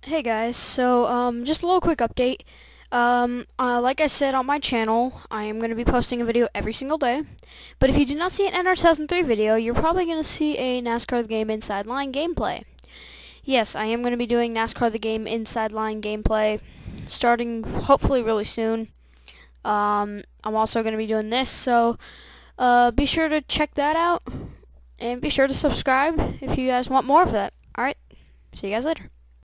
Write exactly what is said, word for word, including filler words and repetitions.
Hey guys, so um, just a little quick update. Um, uh, like I said on my channel, I am going to be posting a video every single day. But if you do not see an N R two thousand three video, you're probably going to see a NASCAR the Game Inside Line gameplay. Yes, I am going to be doing NASCAR the Game Inside Line gameplay starting hopefully really soon. Um, I'm also going to be doing this, so uh, be sure to check that out. And be sure to subscribe if you guys want more of that. Alright, see you guys later.